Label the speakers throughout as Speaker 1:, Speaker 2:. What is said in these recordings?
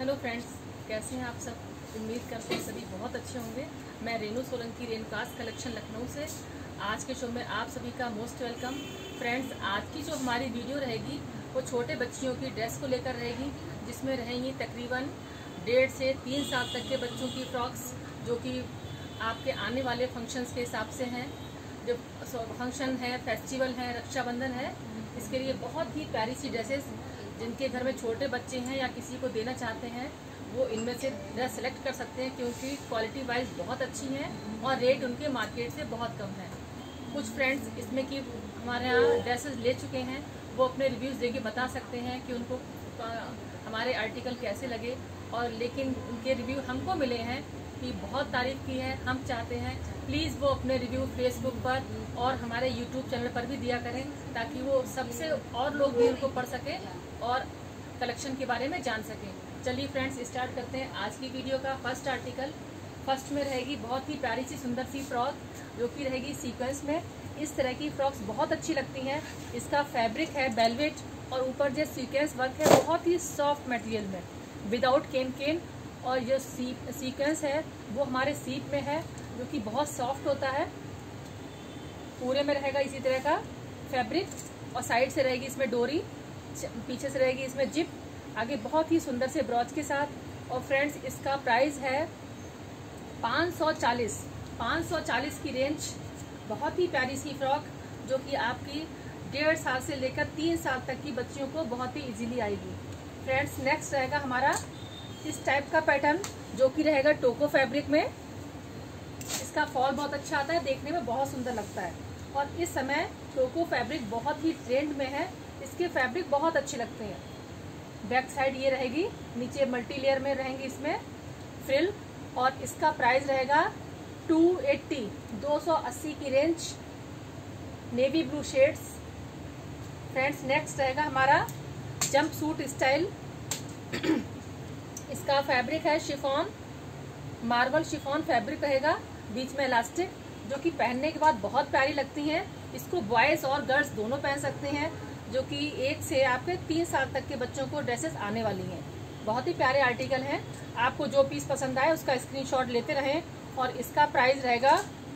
Speaker 1: Hello friends, कैसे हैं आप सब। उम्मीद करते हैं सभी बहुत अच्छे होंगे। मैं रेनू सोलंकी रेनकास कलेक्शन लखनऊ से आज के शो में आप सभी का मोस्ट वेलकम। फ्रेंड्स, आज की जो हमारी वीडियो रहेगी वो छोटे बच्चियों की ड्रेस को लेकर रहेगी, जिसमें रहेंगी तकरीबन 1.5 से 3 साल तक के बच्चों की फ्रॉक्स, जो कि आपके आने वाले फंक्शंस के हिसाब से हैं। जो फंक्शन है, फेस्टिवल है, रक्षाबंधन है, इसके लिए बहुत ही प्यारी सी ड्रेसेस, जिनके घर में छोटे बच्चे हैं या किसी को देना चाहते हैं, वो इनमें से ड्रेस सेलेक्ट कर सकते हैं, क्योंकि क्वालिटी वाइज बहुत अच्छी है और रेट उनके मार्केट से बहुत कम है। कुछ फ्रेंड्स इसमें कि हमारे यहाँ ड्रेसेस ले चुके हैं, वो अपने रिव्यूज़ देके बता सकते हैं कि उनको हमारे आर्टिकल कैसे लगे, और लेकिन उनके रिव्यू हमको मिले हैं कि बहुत तारीफ़ की है। हम चाहते हैं प्लीज़ वो अपने रिव्यू फेसबुक पर और हमारे यूट्यूब चैनल पर भी दिया करें, ताकि वो सबसे और लोग भी उनको पढ़ सकें और कलेक्शन के बारे में जान सकें। चलिए फ्रेंड्स, स्टार्ट करते हैं आज की वीडियो का फर्स्ट आर्टिकल। फर्स्ट में रहेगी बहुत ही प्यारी सी सुंदर सी फ्रॉक, जो कि रहेगी सीक्वेंस में। इस तरह की फ्रॉक्स बहुत अच्छी लगती हैं। इसका फैब्रिक है वेलवेट और ऊपर जो सीक्वेंस वर्क है बहुत ही सॉफ्ट मटेरियल में, विदाउट केन। और जो सीक्वेंस है वो हमारे सीप में है, जो कि बहुत सॉफ्ट होता है। पूरे में रहेगा इसी तरह का फैब्रिक, और साइड से रहेगी इसमें डोरी, पीछे से रहेगी इसमें जिप, आगे बहुत ही सुंदर से ब्रॉच के साथ। और फ्रेंड्स, इसका प्राइस है 540 की रेंज। बहुत ही प्यारी सी फ्रॉक, जो कि आपकी 1.5 साल से लेकर 3 साल तक की बच्चियों को बहुत ही इजीली आएगी। फ्रेंड्स, नेक्स्ट रहेगा हमारा इस टाइप का पैटर्न, जो कि रहेगा टोको फैब्रिक में। इसका फॉल बहुत अच्छा आता है, देखने में बहुत सुंदर लगता है, और इस समय टोको फैब्रिक बहुत ही ट्रेंड में है। इसके फैब्रिक बहुत अच्छे लगते हैं। बैक साइड ये रहेगी, नीचे मल्टी लेयर में रहेंगी इसमें फ्रिल, और इसका प्राइस रहेगा 280 की range, navy blue shades. Friends, next रहेगा हमारा जंप सूट स्टाइल। इसका फैब्रिक है शिफॉन, मार्बल शिफॉन फैब्रिक रहेगा, बीच में इलास्टिक, जो कि पहनने के बाद बहुत प्यारी लगती हैं। इसको बॉयज और गर्ल्स दोनों पहन सकते हैं, जो कि 1 से आपके 3 साल तक के बच्चों को ड्रेसेस आने वाली हैं। बहुत ही प्यारे आर्टिकल हैं। आपको जो पीस पसंद आए उसका स्क्रीनशॉट लेते रहें। और इसका प्राइस रहेगा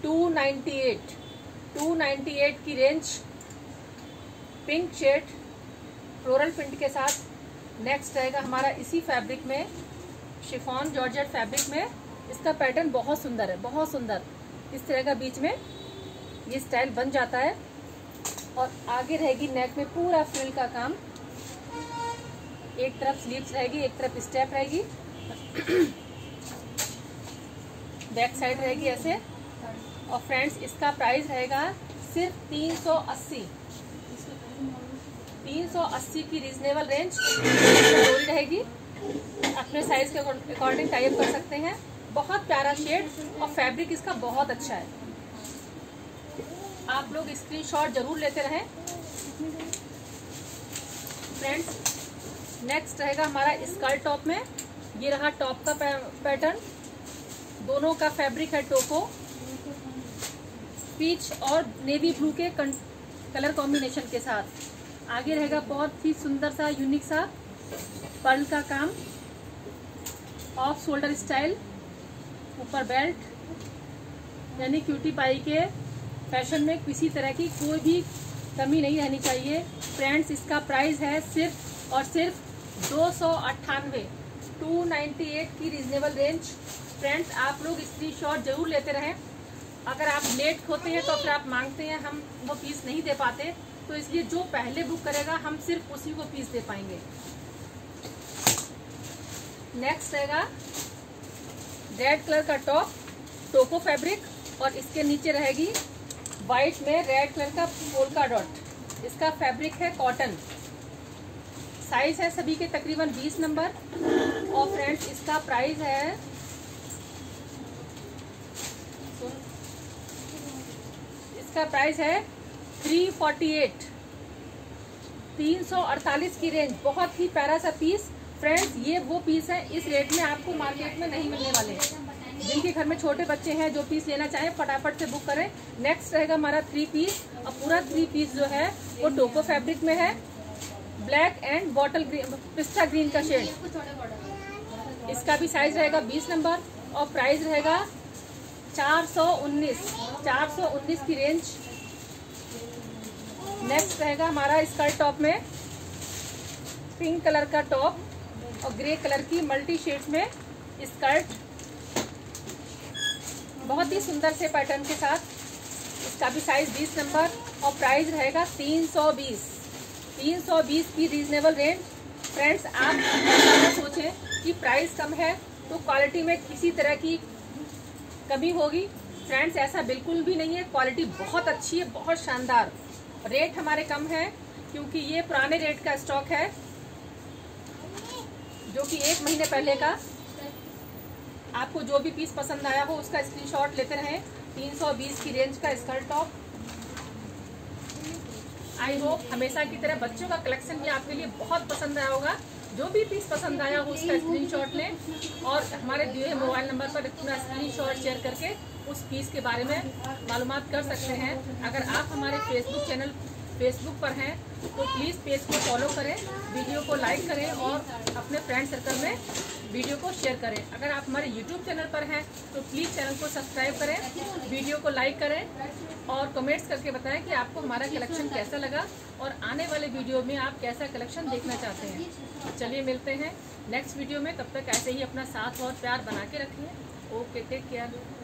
Speaker 1: 298 की range, pink shade floral print के साथ। नेक्स्ट रहेगा हमारा इसी फैब्रिक में, शिफॉन जॉर्जेट फैब्रिक में। इसका पैटर्न बहुत सुंदर है, बहुत सुंदर। इस तरह का बीच में ये स्टाइल बन जाता है, और आगे रहेगी नेक में पूरा फ्रिल का काम। एक तरफ स्लीव्स रहेगी, एक तरफ स्टेप रहेगी, बैक साइड रहेगी ऐसे। और फ्रेंड्स, इसका प्राइस रहेगा सिर्फ 380 की रीजनेबल रेंज। डोरी रहेगी, अपने साइज के अकॉर्डिंग टाई अप कर सकते हैं। बहुत प्यारा शेड, और फैब्रिक इसका बहुत अच्छा है। आप लोग स्क्रीनशॉट जरूर लेते रहें। फ्रेंड्स, नेक्स्ट रहेगा हमारा स्कर्ट टॉप में। ये रहा टॉप का पैटर्न, दोनों का फैब्रिक है टोको, पीच और नेवी ब्लू के कलर कॉम्बिनेशन के साथ। आगे रहेगा बहुत ही सुंदर सा यूनिक सा पर्ल का काम, ऑफ शोल्डर स्टाइल, ऊपर बेल्ट, यानी क्यूटी पाई के फैशन में किसी तरह की कोई भी कमी नहीं रहनी चाहिए। फ्रेंड्स, इसका प्राइस है सिर्फ और सिर्फ 298 की रीजनेबल रेंज। फ्रेंड्स, आप लोग स्क्रीनशॉट जरूर लेते रहें। अगर आप लेट होते हैं तो फिर आप मांगते हैं, हम वो पीस नहीं दे पाते, तो इसलिए जो पहले बुक करेगा हम सिर्फ उसी को पीस दे पाएंगे। नेक्स्ट रहेगा रेड कलर का टॉप, टोको फैब्रिक, और इसके नीचे रहेगी व्हाइट में रेड कलर का पोल्का डॉट। इसका फैब्रिक है कॉटन, साइज है सभी के तकरीबन 20 नंबर। और फ्रेंड्स, इसका प्राइस है 348 की रेंज। बहुत ही प्यारा सा पीस। फ्रेंड्स, ये वो पीस है, इस रेट में आपको मार्केट में नहीं मिलने वाले। जिनके घर में छोटे बच्चे हैं, जो पीस लेना चाहें फटाफट से बुक करें। नेक्स्ट रहेगा हमारा 3 पीस, और पूरा 3 पीस जो है वो टोको फैब्रिक में है, ब्लैक एंड बॉटल ग्रीन, पिस्ता ग्रीन का शेड। इसका भी साइज रहेगा 20 नंबर और प्राइस रहेगा 419 की रेंज। नेक्स्ट रहेगा हमारा स्कर्ट टॉप में पिंक कलर का टॉप और ग्रे कलर की मल्टी शेड्स में स्कर्ट, बहुत ही सुंदर से पैटर्न के साथ। इसका भी साइज 20 नंबर और प्राइस रहेगा 320 की रीजनेबल रेंज। फ्रेंड्स, आप ऐसा सोचें कि प्राइस कम है तो क्वालिटी में किसी तरह की कमी होगी। फ्रेंड्स, ऐसा बिल्कुल भी नहीं है, क्वालिटी बहुत अच्छी है, बहुत शानदार। रेट हमारे कम है क्योंकि ये पुराने रेट का स्टॉक है जो कि 1 महीने पहले का। आपको जो भी पीस पसंद आया हो उसका स्क्रीनशॉट लेते रहें। 320 की रेंज का स्कर्ट टॉप। आई होप हमेशा की तरह बच्चों का कलेक्शन भी आपके लिए बहुत पसंद आया होगा। जो भी पीस पसंद आया हो उसका स्क्रीनशॉट लें और हमारे दिए हुए मोबाइल नंबर पर अपना स्क्रीनशॉट शेयर करके उस पीस के बारे में मालूमात कर सकते हैं। अगर आप हमारे फेसबुक पर हैं तो प्लीज़ पेज को फॉलो करें, वीडियो को लाइक करें और अपने फ्रेंड सर्कल में वीडियो को शेयर करें। अगर आप हमारे यूट्यूब चैनल पर हैं तो प्लीज़ चैनल को सब्सक्राइब करें, वीडियो को लाइक करें और कमेंट्स करके बताएं कि आपको हमारा कलेक्शन कैसा लगा और आने वाले वीडियो में आप कैसा कलेक्शन देखना चाहते हैं। चलिए मिलते हैं नेक्स्ट वीडियो में, तब तक ऐसे ही अपना साथ और प्यार बना के रखिए। Okay, take care.